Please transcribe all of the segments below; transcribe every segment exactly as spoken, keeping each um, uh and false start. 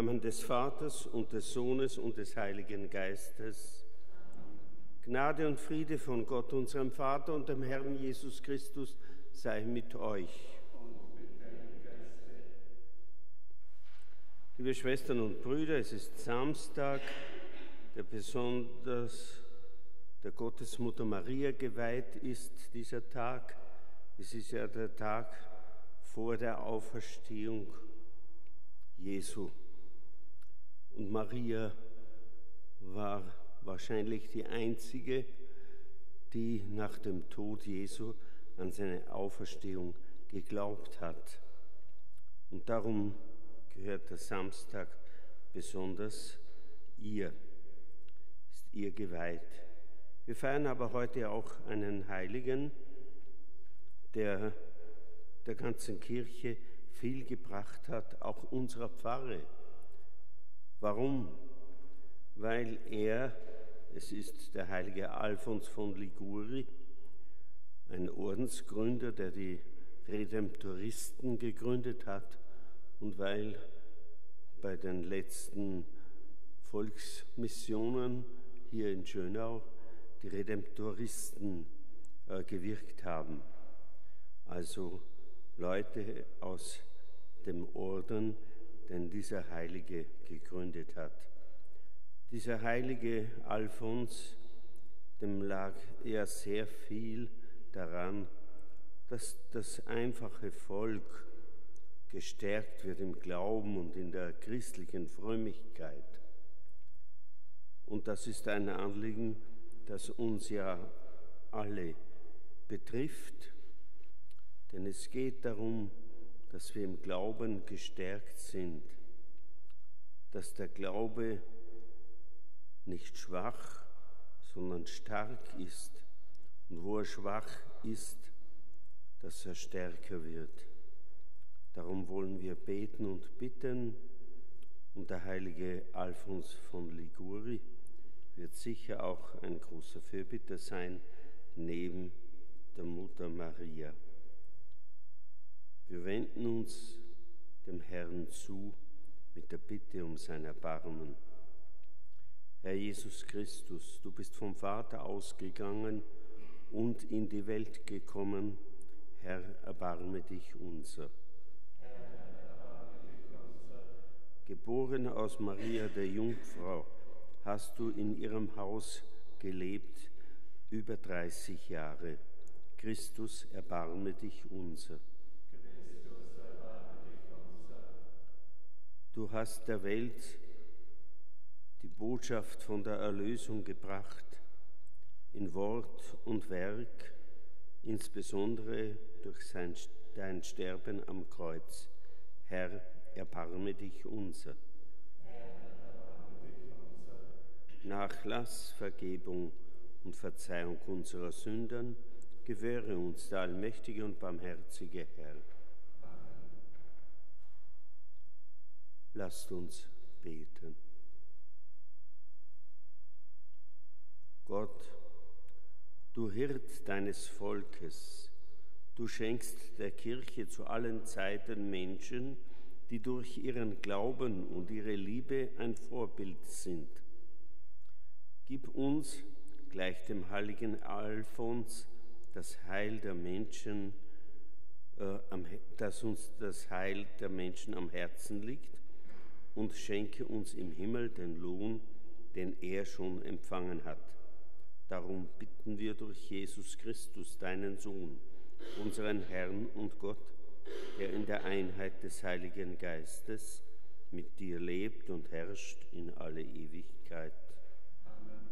Namen des Vaters und des Sohnes und des Heiligen Geistes. Gnade und Friede von Gott, unserem Vater und dem Herrn Jesus Christus, sei mit euch. Liebe Schwestern und Brüder, es ist Samstag, der besonders der Gottesmutter Maria geweiht ist, dieser Tag. Es ist ja der Tag vor der Auferstehung Jesu. Und Maria war wahrscheinlich die einzige, die nach dem Tod Jesu an seine Auferstehung geglaubt hat. Und darum gehört der Samstag besonders ihr, ist ihr geweiht. Wir feiern aber heute auch einen Heiligen, der der ganzen Kirche viel gebracht hat, auch unserer Pfarre. Warum? Weil er, es ist der heilige Alfons von Liguori, ein Ordensgründer, der die Redemptoristen gegründet hat, und weil bei den letzten Volksmissionen hier in Schönau die Redemptoristen äh, gewirkt haben. Also Leute aus dem Orden, den dieser Heilige gegründet hat. Dieser heilige Alfons, dem lag ja sehr viel daran, dass das einfache Volk gestärkt wird im Glauben und in der christlichen Frömmigkeit. Und das ist ein Anliegen, das uns ja alle betrifft, denn es geht darum, dass wir im Glauben gestärkt sind, dass der Glaube nicht schwach, sondern stark ist, und wo er schwach ist, dass er stärker wird. Darum wollen wir beten und bitten, und der heilige Alfons von Liguori wird sicher auch ein großer Fürbitter sein, neben der Mutter Maria. Wir wenden uns dem Herrn zu mit der Bitte um sein Erbarmen. Herr Jesus Christus, du bist vom Vater ausgegangen und in die Welt gekommen. Herr, erbarme dich unser. Geboren aus Maria der Jungfrau, hast du in ihrem Haus gelebt über dreißig Jahre. Christus, erbarme dich unser. Christus, erbarme dich unser. Du hast der Welt die Botschaft von der Erlösung gebracht, in Wort und Werk, insbesondere durch sein, dein Sterben am Kreuz. Herr, erbarme dich unser. Herr, erbarme dich unser. Nachlass, Vergebung und Verzeihung unserer Sünden gewähre uns der allmächtige und barmherzige Herr. Amen. Lasst uns beten. Gott, du Hirt deines Volkes, du schenkst der Kirche zu allen Zeiten Menschen, die durch ihren Glauben und ihre Liebe ein Vorbild sind. Gib uns, gleich dem heiligen Alfons, das Heil der Menschen, äh, am, dass uns das Heil der Menschen am Herzen liegt, und schenke uns im Himmel den Lohn, den er schon empfangen hat. Darum bitten wir durch Jesus Christus, deinen Sohn, unseren Herrn und Gott, der in der Einheit des Heiligen Geistes mit dir lebt und herrscht in alle Ewigkeit. Amen.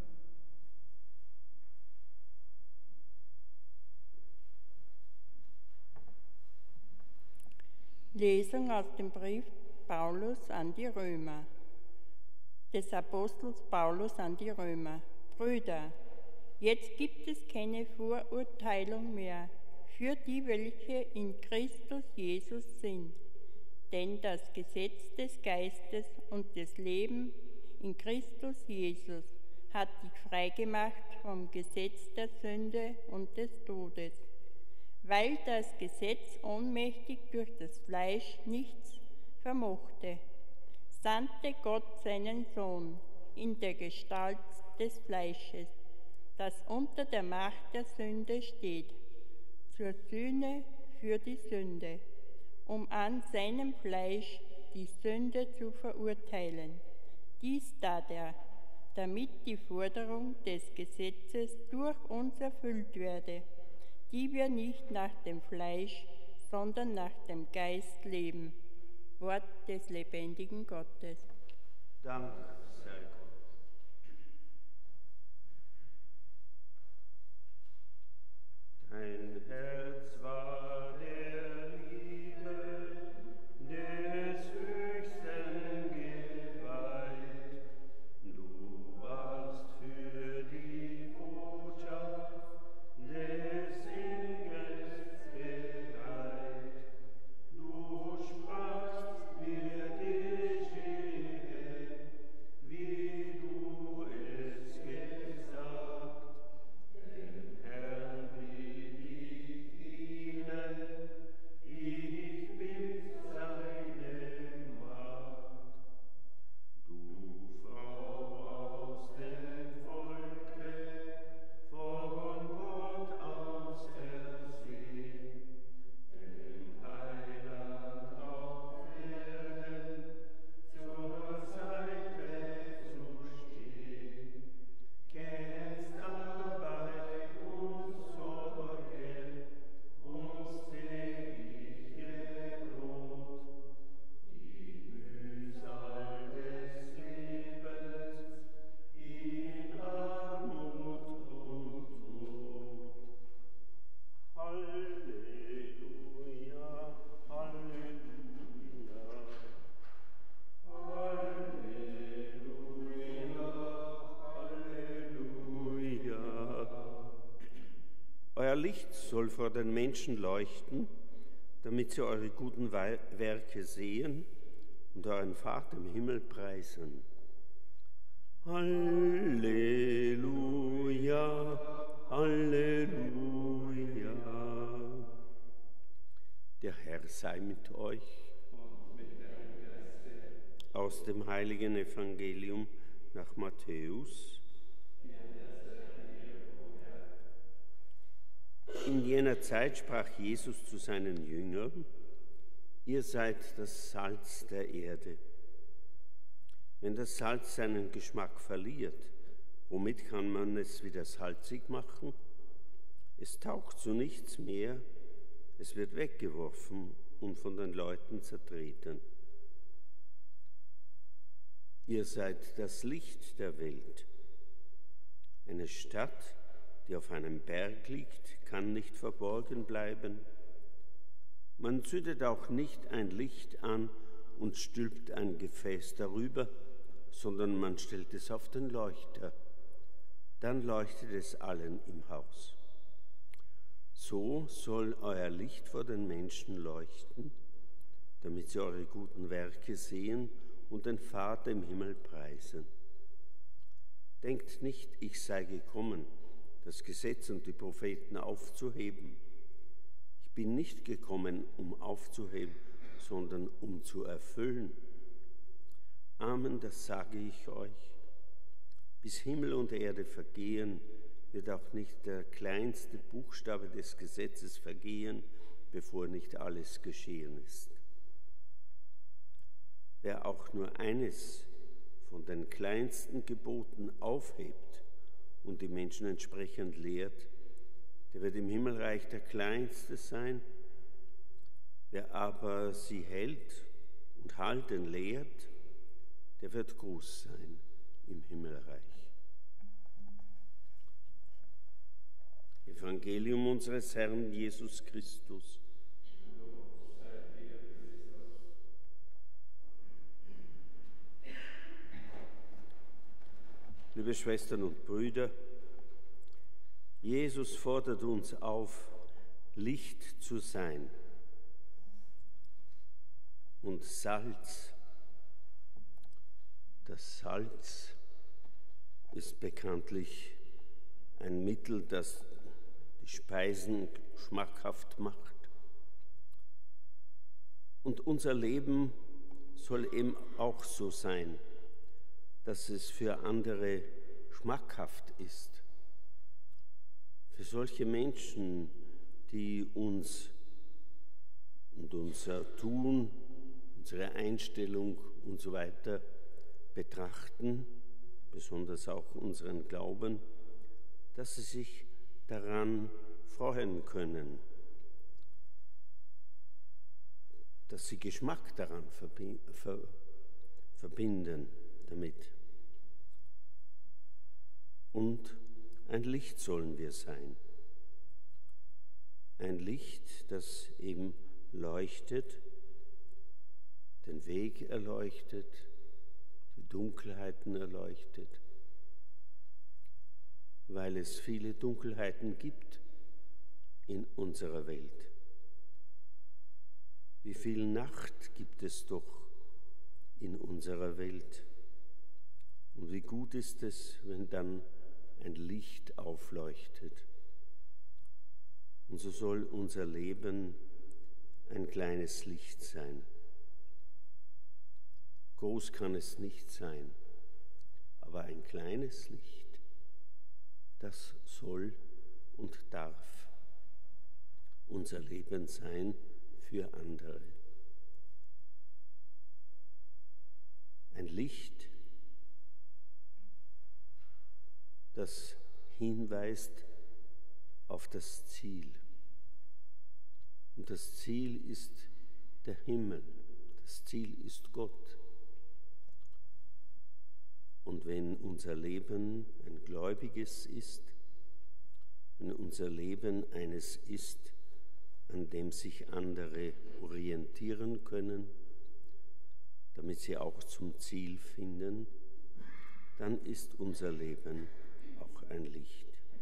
Lesung aus dem Brief Paulus an die Römer, des Apostels Paulus an die Römer. Brüder, jetzt gibt es keine Verurteilung mehr für die, welche in Christus Jesus sind. Denn das Gesetz des Geistes und des Lebens in Christus Jesus hat dich freigemacht vom Gesetz der Sünde und des Todes, weil das Gesetz ohnmächtig durch das Fleisch nichts vermochte. sandte Gott seinen Sohn in der Gestalt des Fleisches, das unter der Macht der Sünde steht, zur Sühne für die Sünde, um an seinem Fleisch die Sünde zu verurteilen. Dies tat er, damit die Forderung des Gesetzes durch uns erfüllt werde, die wir nicht nach dem Fleisch, sondern nach dem Geist leben. Wort des lebendigen Gottes. Dank sei Gott. Dein Herz war der Liebe des Höchsten geweiht. Du warst für die Botschaft des Engels bereit. Du sprachst mir geschehe, wie du es gesagt. Dem Herrn will ich dienen, ich bin seine Magd. Du Frau aus dem Volke, von Gott aus ersehen, dem Heiland auf Erden zur Seite zu stehen, kennst Arbeit und Sorge, uns tägliche Brot, die Mühsal des Lebens in Armut und Not. Halleluja, Halleluja, Halleluja, Halleluja. Euer Licht soll vor den Menschen leuchten, damit sie eure guten Wei- Werke sehen und euren Vater im Himmel preisen. Halleluja, Halleluja. Der Herr sei mit euch. Aus dem heiligen Evangelium nach Matthäus. In jener Zeit sprach Jesus zu seinen Jüngern: Ihr seid das Salz der Erde. Wenn das Salz seinen Geschmack verliert, womit kann man es wieder salzig machen? Es taugt zu nichts mehr, es wird weggeworfen und von den Leuten zertreten. Ihr seid das Licht der Welt. Eine Stadt, die auf einem Berg liegt, kann nicht verborgen bleiben. Man zündet auch nicht ein Licht an und stülpt ein Gefäß darüber, sondern man stellt es auf den Leuchter. Dann leuchtet es allen im Haus. So soll euer Licht vor den Menschen leuchten, damit sie eure guten Werke sehen und den Vater im Himmel preisen. Denkt nicht, ich sei gekommen, das Gesetz und die Propheten aufzuheben. Ich bin nicht gekommen, um aufzuheben, sondern um zu erfüllen. Amen, das sage ich euch. Bis Himmel und Erde vergehen, wird auch nicht der kleinste Buchstabe des Gesetzes vergehen, bevor nicht alles geschehen ist. Wer auch nur eines von den kleinsten Geboten aufhebt und die Menschen entsprechend lehrt, der wird im Himmelreich der Kleinste sein. Wer aber sie hält und halten lehrt, der wird groß sein im Himmelreich. Evangelium unseres Herrn Jesus Christus. Liebe Schwestern und Brüder, Jesus fordert uns auf, Licht zu sein und Salz. Das Salz ist bekanntlich ein Mittel, das die Speisen schmackhaft macht. Und unser Leben soll eben auch so sein, dass es für andere schmackhaft ist. Für solche Menschen, die uns und unser Tun, unsere Einstellung und so weiter betrachten, besonders auch unseren Glauben, dass sie sich daran freuen können, dass sie Geschmack daran verbinden damit. Und ein Licht sollen wir sein. Ein Licht, das eben leuchtet, den Weg erleuchtet, die Dunkelheiten erleuchtet, weil es viele Dunkelheiten gibt in unserer Welt. Wie viel Nacht gibt es doch in unserer Welt? Und wie gut ist es, wenn dann ein Licht aufleuchtet. Und so soll unser Leben ein kleines Licht sein. Groß kann es nicht sein, aber ein kleines Licht, das soll und darf unser Leben sein für andere. Ein Licht, das hinweist auf das Ziel. Und das Ziel ist der Himmel, das Ziel ist Gott. Und wenn unser Leben ein gläubiges ist, wenn unser Leben eines ist, an dem sich andere orientieren können, damit sie auch zum Ziel finden, dann ist unser Leben auch ein Licht.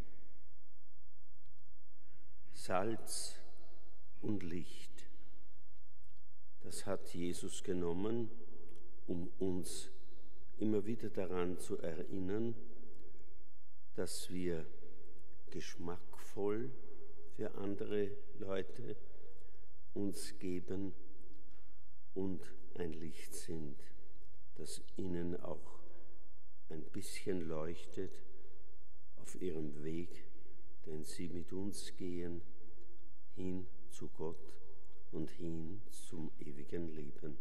Salz und Licht, das hat Jesus genommen, um uns immer wieder daran zu erinnern, dass wir geschmackvoll für andere Leute uns geben und ein Licht sind, das ihnen auch ein bisschen leuchtet auf ihrem Weg, den sie mit uns gehen, hin zu Gott und hin zum ewigen Leben.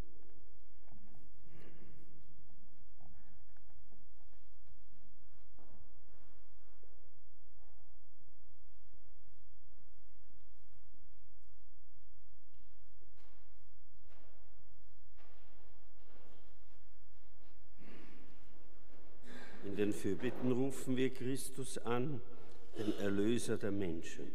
In den Fürbitten rufen wir Christus an, den Erlöser der Menschen.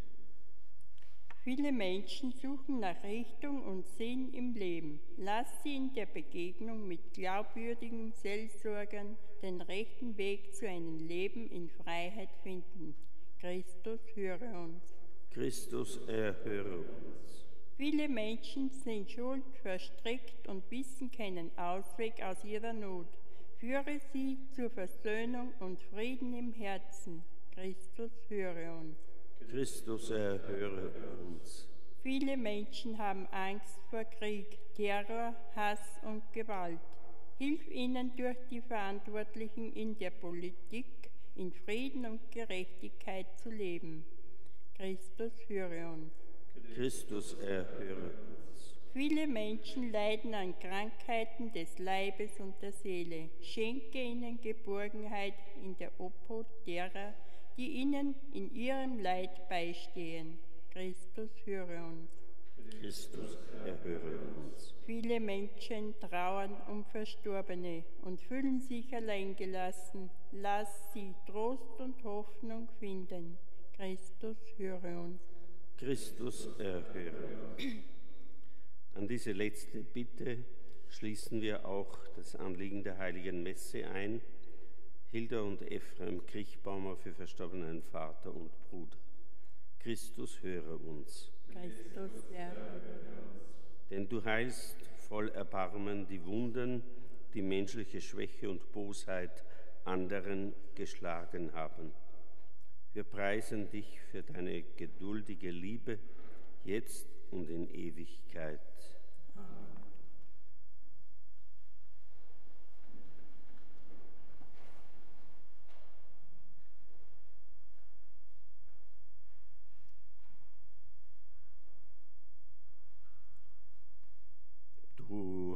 Viele Menschen suchen nach Richtung und Sinn im Leben. Lass sie in der Begegnung mit glaubwürdigen Seelsorgern den rechten Weg zu einem Leben in Freiheit finden. Christus, höre uns. Christus, erhöre uns. Viele Menschen sind schuldverstrickt und wissen keinen Ausweg aus ihrer Not. Führe sie zur Versöhnung und Frieden im Herzen. Christus, höre uns. Christus, erhöre uns. Viele Menschen haben Angst vor Krieg, Terror, Hass und Gewalt. Hilf ihnen durch die Verantwortlichen in der Politik, in Frieden und Gerechtigkeit zu leben. Christus, höre uns. Christus, erhöre uns. Viele Menschen leiden an Krankheiten des Leibes und der Seele. Schenke ihnen Geborgenheit in der Obhut derer, die ihnen in ihrem Leid beistehen. Christus, höre uns. Christus, erhöre uns. Viele Menschen trauern um Verstorbene und fühlen sich alleingelassen. Lass sie Trost und Hoffnung finden. Christus, höre uns. Christus, erhöre uns. An diese letzte Bitte schließen wir auch das Anliegen der Heiligen Messe ein. Hilda und Ephraim Kriechbaumer für verstorbenen Vater und Bruder. Christus, höre uns. Christus, erhöre uns. Denn du heilst voll Erbarmen die Wunden, die menschliche Schwäche und Bosheit anderen geschlagen haben. Wir preisen dich für deine geduldige Liebe, jetzt und in Ewigkeit.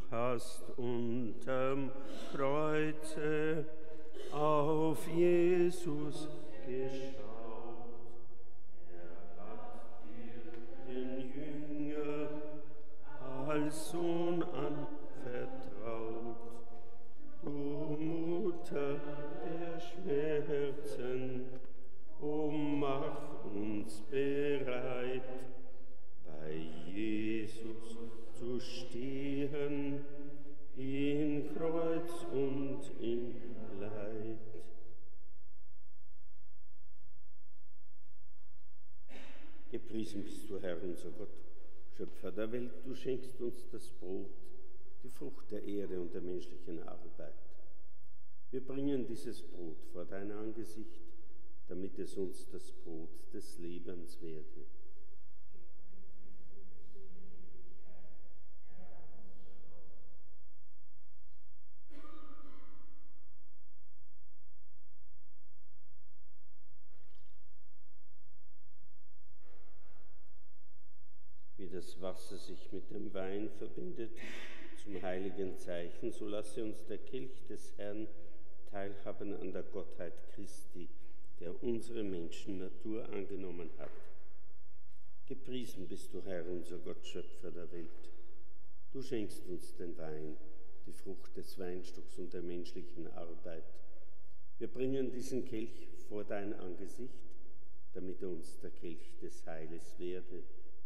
hast unterm Kreuze auf Jesus geschaut. Er hat dir den Jünger als Sohn anvertraut. Du Mutter der Schmerzen, o mach uns bereit, bei Jesus zu stehen, in Kreuz und in Leid. Gepriesen bist du, Herr, unser Gott, Schöpfer der Welt. Du schenkst uns das Brot, die Frucht der Erde und der menschlichen Arbeit. Wir bringen dieses Brot vor dein Angesicht, damit es uns das Brot des Lebens werde. Wie das Wasser sich mit dem Wein verbindet zum heiligen Zeichen, so lasse uns der Kelch des Herrn teilhaben an der Gottheit Christi, der unsere Menschennatur angenommen hat. Gepriesen bist du, Herr, unser Gott, Schöpfer der Welt. Du schenkst uns den Wein, die Frucht des Weinstocks und der menschlichen Arbeit. Wir bringen diesen Kelch vor dein Angesicht, damit er uns der Kelch des Heiles werde.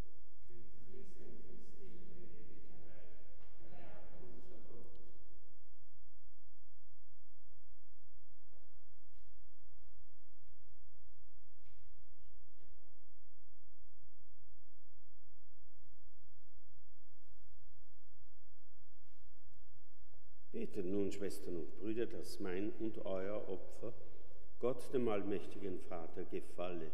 Betet nun, Schwestern und Brüder, dass mein und euer Opfer Gott, dem allmächtigen Vater, gefalle.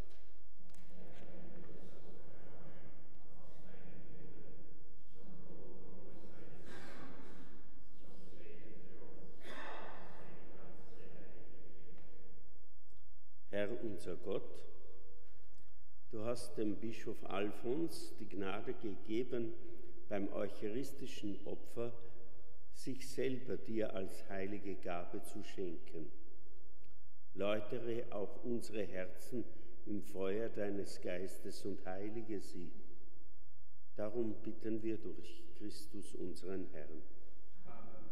Herr unser Gott, du hast dem Bischof Alfons die Gnade gegeben, beim eucharistischen Opfer sich selber dir als heilige Gabe zu schenken. Läutere auch unsere Herzen im Feuer deines Geistes und heilige sie. Darum bitten wir durch Christus, unseren Herrn. Amen.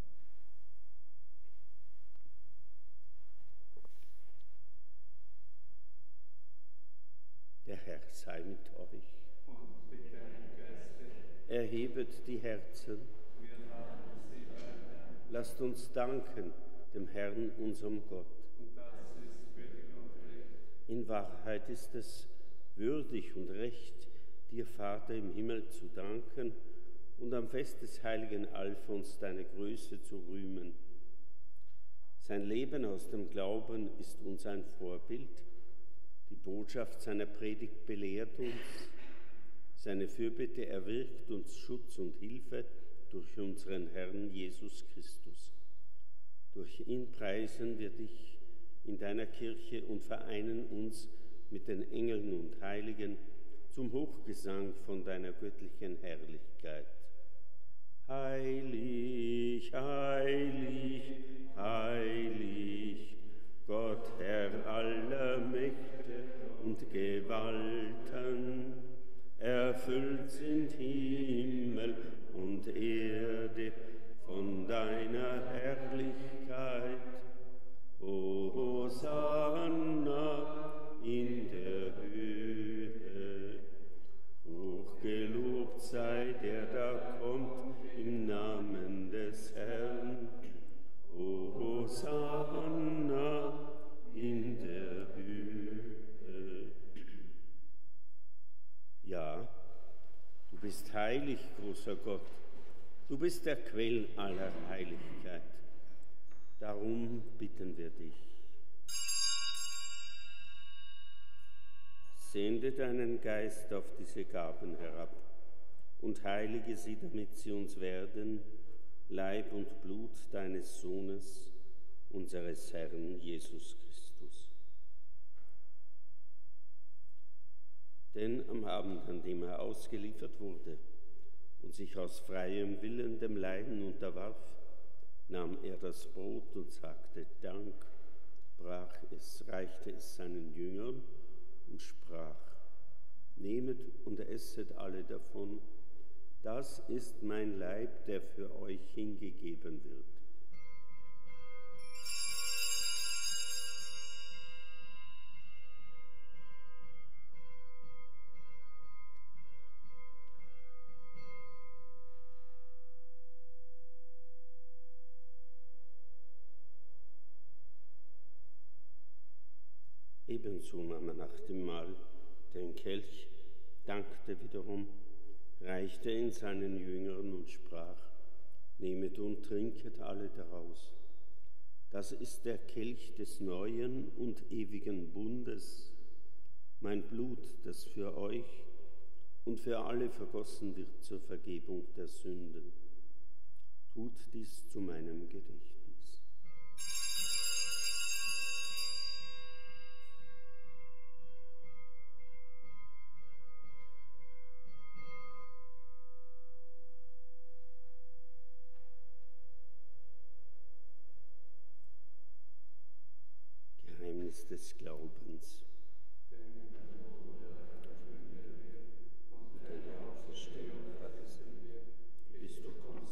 Der Herr sei mit euch. Und mit deinem Geiste. Erhebet die Herzen. Wir haben sie beim Herrn. Lasst uns danken dem Herrn, unserem Gott. Und das ist würdig und recht. In Wahrheit ist es würdig und recht, dir, Vater im Himmel, zu danken und am Fest des heiligen Alfons deine Größe zu rühmen. Sein Leben aus dem Glauben ist uns ein Vorbild. Die Botschaft seiner Predigt belehrt uns. Seine Fürbitte erwirkt uns Schutz und Hilfe durch unseren Herrn Jesus Christus. Durch ihn preisen wir dich in deiner Kirche und vereinen uns mit den Engeln und Heiligen zum Hochgesang von deiner göttlichen Herrlichkeit. Heilig, heilig, heilig, Gott, Herr aller Mächte und Gewalten, erfüllt sind Himmel und Erde von deiner Herrlichkeit. Hosanna in der Höhe. Hochgelobt sei der da kommt im Namen des Herrn. Hosanna in der Höhe. Ja, du bist heilig, großer Gott. Du bist der Quell aller Heiligkeit. Darum bitten wir dich. Sende deinen Geist auf diese Gaben herab und heilige sie, damit sie uns werden, Leib und Blut deines Sohnes, unseres Herrn Jesus Christus. Denn am Abend, an dem er ausgeliefert wurde, und sich aus freiem Willen dem Leiden unterwarf, nahm er das Brot und sagte Dank, brach es, reichte es seinen Jüngern und sprach: Nehmet und esset alle davon, das ist mein Leib, der für euch hingegeben wird. Ebenso nahm er nach dem Mahl den Kelch, dankte wiederum, reichte ihn seinen Jüngern und sprach: Nehmet und trinket alle daraus. Das ist der Kelch des neuen und ewigen Bundes, mein Blut, das für euch und für alle vergossen wird zur Vergebung der Sünden. Tut dies zu meinem Gedächtnis. Des Glaubens. Deine Auferstehung preisen wir, bis du kommst.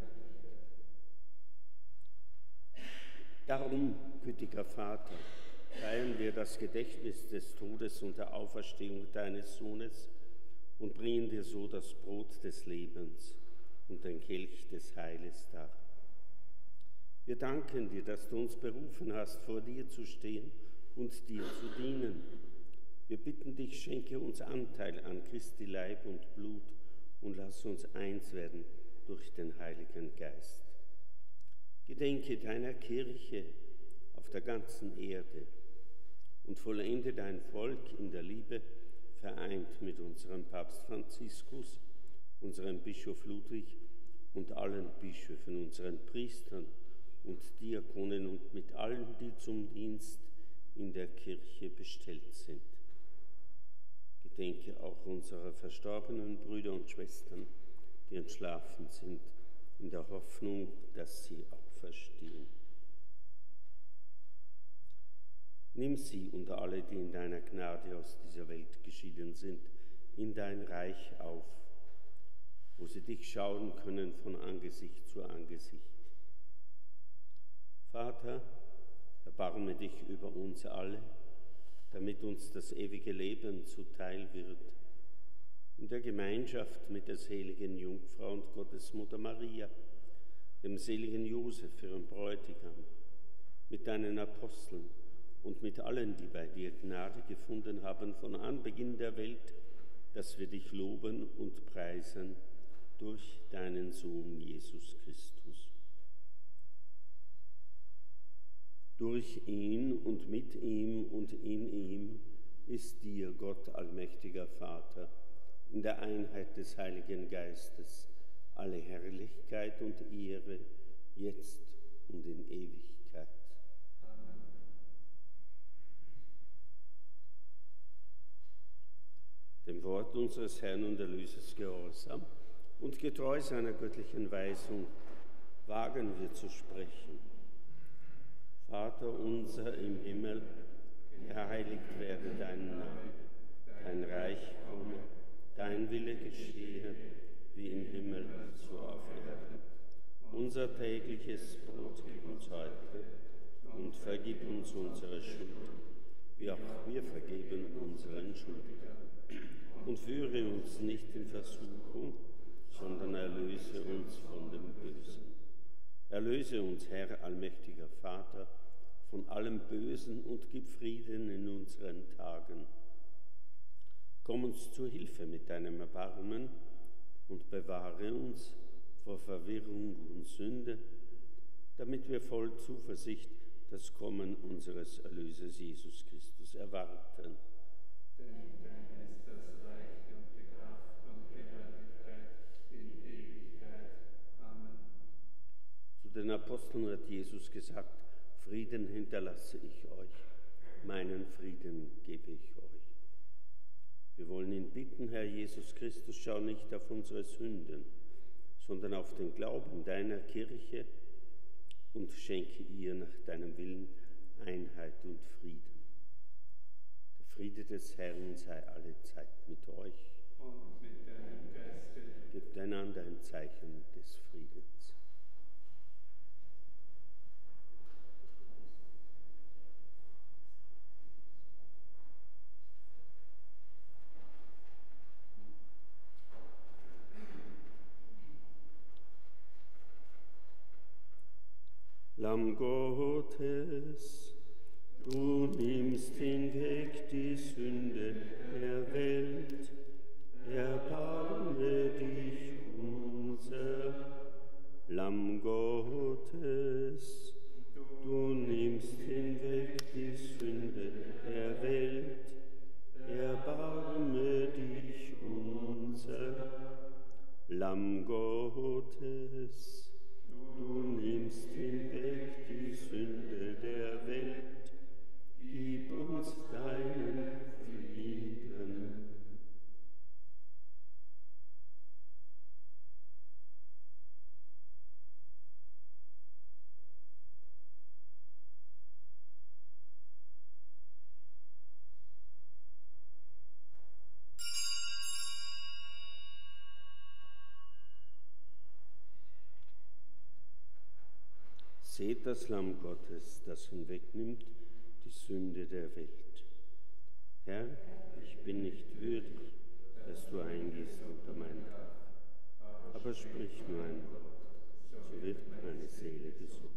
Darum, gütiger Vater, feiern wir das Gedächtnis des Todes und der Auferstehung deines Sohnes und bringen dir so das Brot des Lebens und den Kelch des Heiles dar. Wir danken dir, dass du uns berufen hast, vor dir zu stehen und dir zu dienen. Wir bitten dich, schenke uns Anteil an Christi Leib und Blut und lass uns eins werden durch den Heiligen Geist. Gedenke deiner Kirche auf der ganzen Erde und vollende dein Volk in der Liebe, vereint mit unserem Papst Franziskus, unserem Bischof Ludwig und allen Bischöfen, unseren Priestern und Diakonen und mit allen, die zum Dienst in der Kirche bestellt sind. Gedenke auch unserer verstorbenen Brüder und Schwestern, die entschlafen sind, in der Hoffnung, dass sie auferstehen. Nimm sie und alle, die in deiner Gnade aus dieser Welt geschieden sind, in dein Reich auf, wo sie dich schauen können von Angesicht zu Angesicht. Vater, erbarme dich über uns alle, damit uns das ewige Leben zuteil wird. In der Gemeinschaft mit der seligen Jungfrau und Gottesmutter Maria, dem seligen Josef, ihrem Bräutigam, mit deinen Aposteln und mit allen, die bei dir Gnade gefunden haben von Anbeginn der Welt, dass wir dich loben und preisen durch deinen Sohn Jesus Christus. Durch ihn und mit ihm und in ihm ist dir, Gott allmächtiger Vater, in der Einheit des Heiligen Geistes, alle Herrlichkeit und Ehre, jetzt und in Ewigkeit. Amen. Dem Wort unseres Herrn und Erlösers gehorsam und getreu seiner göttlichen Weisung wagen wir zu sprechen. Vater unser im Himmel, geheiligt werde dein Name, dein Reich komme, dein Wille geschehe, wie im Himmel, so auf Erden. Unser tägliches Brot gib uns heute und vergib uns unsere Schuld, wie auch wir vergeben unseren Schuldigern. Und führe uns nicht in Versuchung, sondern erlöse uns von dem Bösen. Erlöse uns, Herr, allmächtiger Vater, von allem Bösen und gib Frieden in unseren Tagen. Komm uns zu Hilfe mit deinem Erbarmen und bewahre uns vor Verwirrung und Sünde, damit wir voll Zuversicht das Kommen unseres Erlösers Jesus Christus erwarten. Denn dein ist das Reich und die Kraft und die Herrlichkeit in Ewigkeit. Amen. Zu den Aposteln hat Jesus gesagt: Frieden hinterlasse ich euch, meinen Frieden gebe ich euch. Wir wollen in und bitten, Herr Jesus Christus, schau nicht auf unsere Sünden, sondern auf den Glauben deiner Kirche und schenke ihr nach deinem Willen Einheit und Frieden. Der Friede des Herrn sei alle Zeit mit euch. Und mit deinem Geiste. Gebt einander ein Zeichen des Friedens. Lamm Gottes, du nimmst hinweg die Sünde der Welt, erbarme dich unser. Lamm Gottes, du nimmst hinweg die Sünde der Welt, erbarme dich unser. Lamm Gottes, du nimmst hinweg die Sünde der Welt, gib uns deinen Frieden. Seht das Lamm Gottes, das hinwegnimmt die Sünde der Welt. Herr, ich bin nicht würdig, dass du eingehst unter mein Dach, aber sprich nur ein Wort, so wird meine Seele gesund.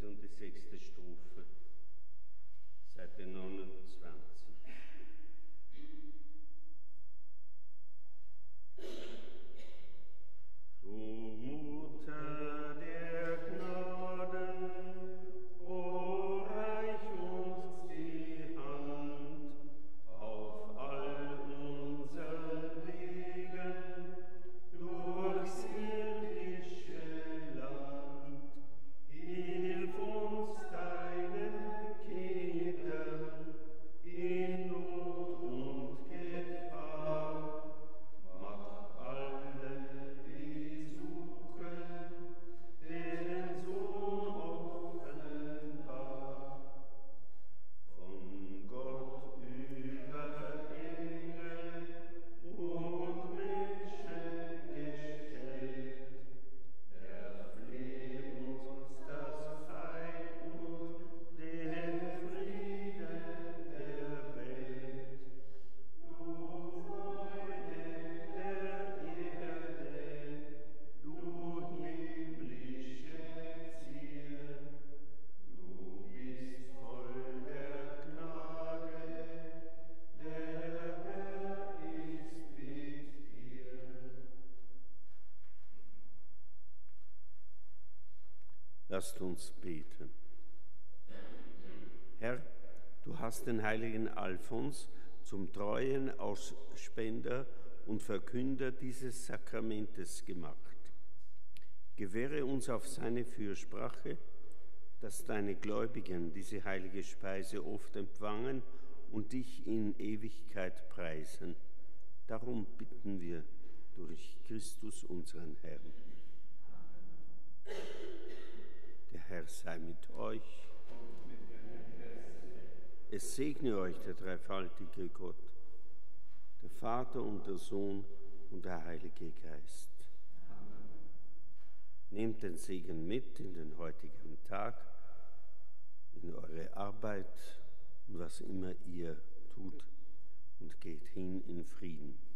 fünfte und die sechste Strophe, Seite neunundzwanzig. Du Mutter der Gnade, o reich uns die Hand auf all unseren Wegen durchs irdische Land. Hilf uns deine Kinder in Not und Gefahr. Mach alle, die suchen, den Sohn offenbar. Von Gott über Engel und Menschen gestellt, erfleht uns das Heil und den Frieden der Welt. Du Freude der Erde, du himmlische Zier, du bist voll der Gnade, der Herr ist mit dir. Lasst uns beten. Herr, du hast den heiligen Alphons zum treuen Ausspender und Verkünder dieses Sakramentes gemacht. Gewähre uns auf seine Fürsprache, dass deine Gläubigen diese heilige Speise oft empfangen und dich in Ewigkeit preisen. Darum bitten wir durch Christus unseren Herrn. Der Herr sei mit euch. Es segne euch der dreifaltige Gott, der Vater und der Sohn und der Heilige Geist. Amen. Nehmt den Segen mit in den heutigen Tag, in eure Arbeit und was immer ihr tut, und geht hin in Frieden.